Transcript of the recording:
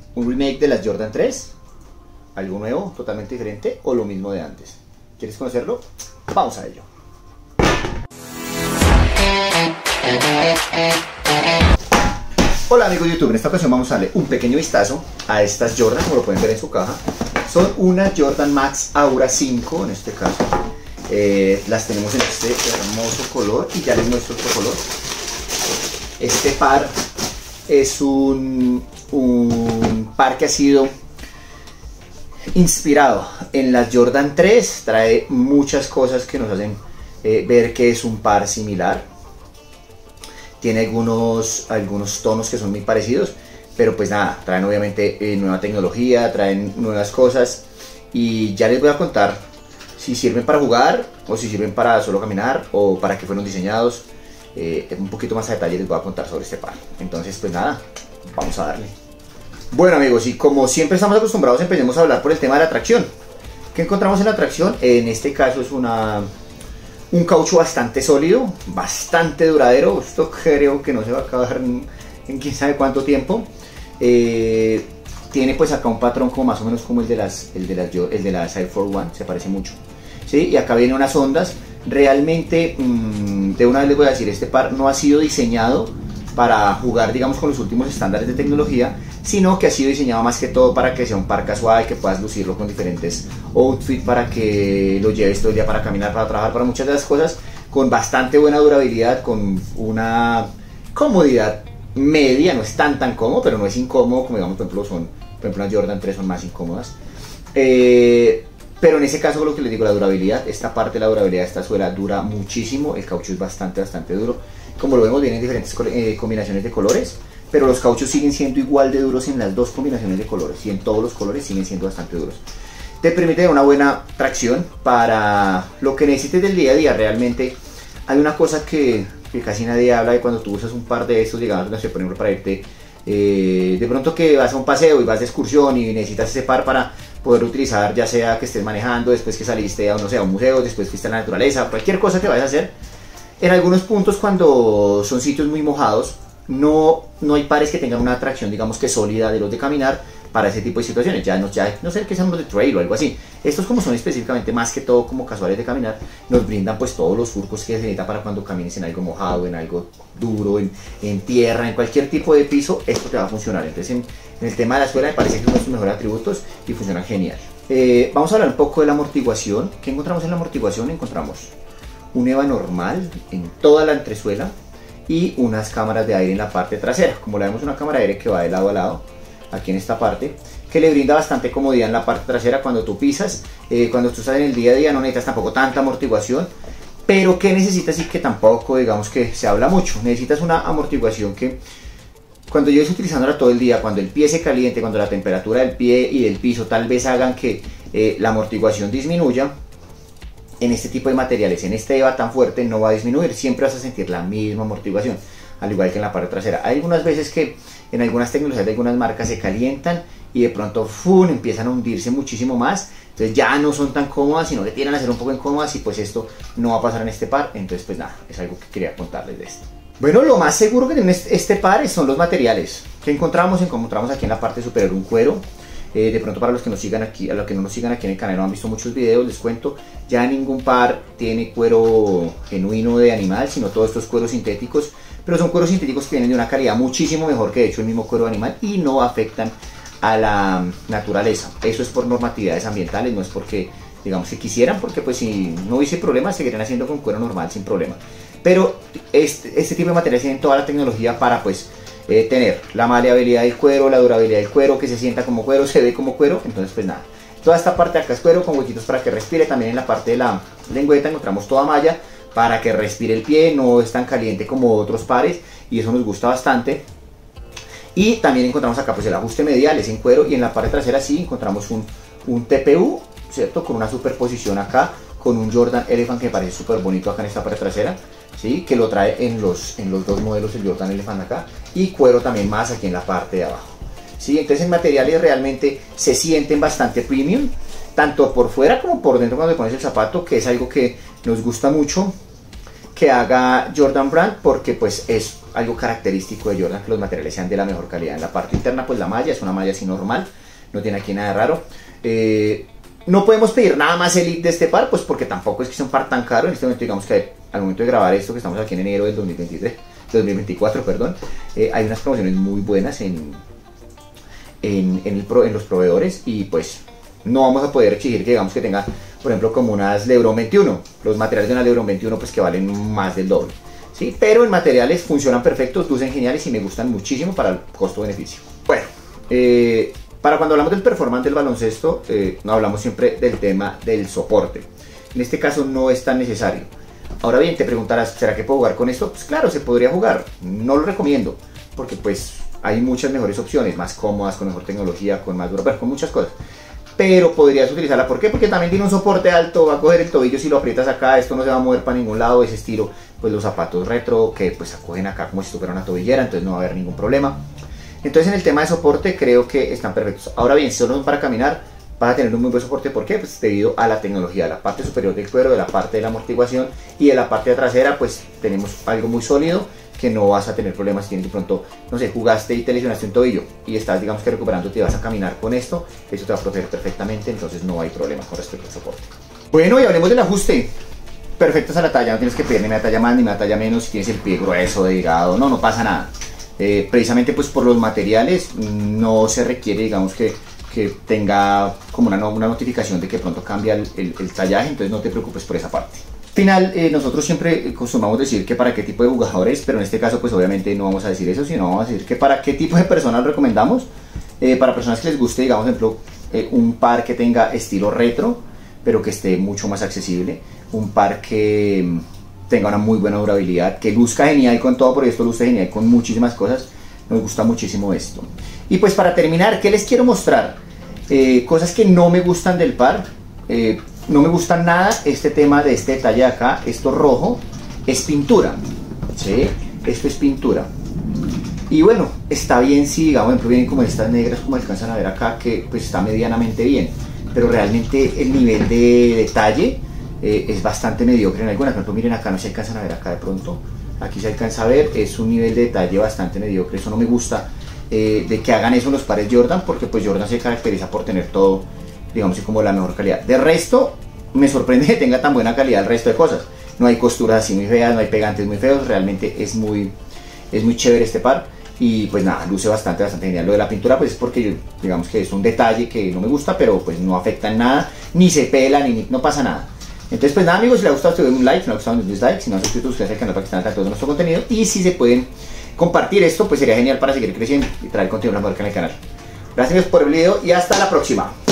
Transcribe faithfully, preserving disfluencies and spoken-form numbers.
un remake de las Jordan tres, algo nuevo, totalmente diferente, o lo mismo de antes. ¿Quieres conocerlo? Vamos a ello. Hola amigos de YouTube, en esta ocasión vamos a darle un pequeño vistazo a estas Jordan, como lo pueden ver en su caja. Son unas Jordan Max Aura cinco en este caso. Eh, las tenemos en este hermoso color y ya les muestro otro color. Este par es un, un par que ha sido inspirado en las Jordan tres. Trae muchas cosas que nos hacen eh, ver que es un par similar. Tiene algunos, algunos tonos que son muy parecidos, pero pues nada, traen obviamente eh, nueva tecnología, traen nuevas cosas y ya les voy a contar si sirven para jugar o si sirven para solo caminar o para qué fueron diseñados. Eh, un poquito más a detalle les voy a contar sobre este par. Entonces pues nada, vamos a darle. Bueno amigos, y como siempre estamos acostumbrados, empecemos a hablar por el tema de la tracción. ¿Qué encontramos en la tracción? En este caso es una... un caucho bastante sólido, bastante duradero. Esto creo que no se va a acabar en, en quién sabe cuánto tiempo. Eh, tiene pues acá un patrón como más o menos como el de las, el de las, el de las Air Force One, se parece mucho. ¿Sí? Y acá vienen unas ondas. Realmente, mmm, de una vez les voy a decir, este par no ha sido diseñado para jugar, digamos, con los últimos estándares de tecnología, sino que ha sido diseñado más que todo para que sea un par casual, que puedas lucirlo con diferentes outfits, para que lo lleves todo el día para caminar, para trabajar, para muchas de las cosas, con bastante buena durabilidad, con una comodidad media. No es tan tan cómodo, pero no es incómodo como digamos, por ejemplo, son, por ejemplo las Jordan tres son más incómodas. Eh, pero en ese caso, lo que les digo, la durabilidad, esta parte de la durabilidad de esta suela dura muchísimo. El caucho es bastante, bastante duro. Como lo vemos, vienen diferentes eh, combinaciones de colores, pero los cauchos siguen siendo igual de duros en las dos combinaciones de colores y en todos los colores siguen siendo bastante duros. Te permite una buena tracción para lo que necesites del día a día. Realmente hay una cosa que, que casi nadie habla de cuando tú usas un par de estos, digamos, no sé, por ejemplo, para irte eh, de pronto que vas a un paseo y vas de excursión y necesitas ese par para poder utilizar, ya sea que estés manejando, después que saliste a, no sé, a un museo, después que fuiste a la naturaleza, cualquier cosa que vayas a hacer. En algunos puntos, cuando son sitios muy mojados, no, no hay pares que tengan una tracción, digamos que sólida de los de caminar para ese tipo de situaciones. Ya no, ya, no sé qué sean los de trail o algo así. Estos, como son específicamente más que todo como casuales de caminar, nos brindan pues todos los surcos que se necesita para cuando camines en algo mojado, en algo duro, en, en tierra, en cualquier tipo de piso. Esto te va a funcionar. Entonces en, en el tema de la suela me parece que es uno de sus mejores atributos y funciona genial. Eh, vamos a hablar un poco de la amortiguación. ¿Qué encontramos en la amortiguación? Encontramos un EVA normal en toda la entresuela y unas cámaras de aire en la parte trasera. Como la vemos, una cámara de aire que va de lado a lado aquí en esta parte, que le brinda bastante comodidad en la parte trasera cuando tú pisas. Eh, cuando tú estás en el día a día no necesitas tampoco tanta amortiguación, pero que necesitas y que tampoco digamos que se habla mucho. Necesitas una amortiguación que cuando yo esté utilizándola todo el día, cuando el pie se caliente, cuando la temperatura del pie y del piso tal vez hagan que eh, la amortiguación disminuya, en este tipo de materiales, en este EVA tan fuerte, no va a disminuir. Siempre vas a sentir la misma amortiguación, al igual que en la parte trasera. Hay algunas veces que en algunas tecnologías de algunas marcas se calientan y de pronto ¡fum!, empiezan a hundirse muchísimo más. Entonces ya no son tan cómodas, sino que tienden a ser un poco incómodas, y pues esto no va a pasar en este par. Entonces pues nada, es algo que quería contarles de esto. Bueno, lo más seguro que tiene este par son los materiales que encontramos. Encontramos aquí en la parte superior un cuero. Eh, de pronto, para los que nos sigan aquí, a los que no nos sigan aquí en el canal, no han visto muchos videos, les cuento, ya ningún par tiene cuero genuino de animal, sino todos estos cueros sintéticos, pero son cueros sintéticos que vienen de una calidad muchísimo mejor que de hecho el mismo cuero de animal y no afectan a la naturaleza. Eso es por normatividades ambientales, no es porque digamos que quisieran, porque pues si no hubiese problema seguirían haciendo con cuero normal sin problema. Pero este, este tipo de materiales tienen toda la tecnología para pues Eh, tener la maleabilidad del cuero, la durabilidad del cuero, que se sienta como cuero, se ve como cuero. Entonces pues nada, toda esta parte de acá es cuero con huequitos para que respire. También en la parte de la lengüeta encontramos toda malla para que respire el pie, no es tan caliente como otros pares y eso nos gusta bastante. Y también encontramos acá pues el ajuste medial, es en cuero, y en la parte trasera sí encontramos un, un T P U, ¿cierto? Con una superposición acá, con un Jordan Elephant que me parece súper bonito acá en esta parte trasera, ¿sí? Que lo trae en los, en los dos modelos, el Jordan Elephant acá, y cuero también más aquí en la parte de abajo, ¿sí? Entonces en materiales realmente se sienten bastante premium, tanto por fuera como por dentro cuando te pones el zapato, que es algo que nos gusta mucho que haga Jordan Brand, porque pues es algo característico de Jordan, que los materiales sean de la mejor calidad. En la parte interna pues la malla es una malla así normal, no tiene aquí nada de raro. Eh, no podemos pedir nada más elite de este par, pues porque tampoco es que sea un par tan caro. En este momento digamos que al momento de grabar esto, que estamos aquí en enero del dos mil veintitrés, dos mil veinticuatro, perdón, eh, hay unas promociones muy buenas en, en, en, el pro, en los proveedores, y pues no vamos a poder exigir que digamos que tenga, por ejemplo, como unas Lebron veintiuno, los materiales de una Lebron veintiuno pues que valen más del doble, ¿sí? Pero en materiales funcionan perfectos, lucen geniales y me gustan muchísimo para el costo-beneficio. Bueno, eh, para cuando hablamos del performance del baloncesto, eh, no hablamos siempre del tema del soporte. En este caso no es tan necesario. Ahora bien, te preguntarás, ¿será que puedo jugar con esto? Pues claro, se podría jugar. No lo recomiendo, porque pues hay muchas mejores opciones, más cómodas, con mejor tecnología, con más dura, con muchas cosas. Pero podrías utilizarla, ¿por qué? Porque también tiene un soporte alto, va a coger el tobillo si lo aprietas acá, esto no se va a mover para ningún lado, ese estilo, pues los zapatos retro que pues acogen acá como si esto fuera una tobillera, entonces no va a haber ningún problema. Entonces en el tema de soporte creo que están perfectos. Ahora bien, si solo son para caminar, vas a tener un muy buen soporte. ¿Por qué? Pues debido a la tecnología, de la parte superior del cuero, de la parte de la amortiguación y de la parte trasera, pues tenemos algo muy sólido que no vas a tener problemas. Si tienes de pronto, no sé, jugaste y te lesionaste un tobillo y estás, digamos que recuperándote y vas a caminar con esto, eso te va a proteger perfectamente, entonces no hay problema con respecto al soporte. Bueno, y hablemos del ajuste. Perfectos a la talla, no tienes que pedir ni una talla más ni una talla menos. Si tienes el pie grueso, delgado, no, no pasa nada. Eh, precisamente pues por los materiales no se requiere, digamos que, que tenga como una, una notificación de que pronto cambia el, el, el tallaje, entonces no te preocupes por esa parte. Al final, eh, nosotros siempre acostumbramos decir que para qué tipo de jugadores, pero en este caso pues obviamente no vamos a decir eso, sino vamos a decir que para qué tipo de personas recomendamos. Eh, para personas que les guste, digamos, por ejemplo, eh, un par que tenga estilo retro, pero que esté mucho más accesible, un par que tenga una muy buena durabilidad, que luzca genial con todo, porque esto luce genial con muchísimas cosas. Nos gusta muchísimo esto. Y pues para terminar, ¿qué les quiero mostrar? Eh, cosas que no me gustan del par. Eh, no me gusta nada este tema de este detalle de acá. Esto rojo es pintura, ¿sí? Esto es pintura. Y bueno, está bien si, digamos, por ejemplo, vienen como estas negras, como alcanzan a ver acá, que pues está medianamente bien. Pero realmente el nivel de detalle eh, es bastante mediocre en algunas. Por ejemplo, miren acá, no se alcanzan a ver acá de pronto. Aquí se alcanza a ver, es un nivel de detalle bastante mediocre. Eso no me gusta eh, de que hagan eso los pares Jordan, porque pues Jordan se caracteriza por tener todo, digamos, como la mejor calidad. De resto, me sorprende que tenga tan buena calidad el resto de cosas. No hay costuras así muy feas, no hay pegantes muy feos. Realmente es muy, es muy chévere este par. Y pues nada, luce bastante, bastante genial. Lo de la pintura pues es porque yo, digamos que es un detalle que no me gusta, pero pues no afecta en nada, ni se pela, ni no pasa nada. Entonces pues nada amigos, si les ha gustado, te doy un like, si no les ha gustado un dislike, si no han suscrito, suscríbanse al canal para que estén al tanto de nuestro contenido. Y si se pueden compartir esto, pues sería genial para seguir creciendo y traer contenido mejor que en el canal. Gracias por el video y hasta la próxima.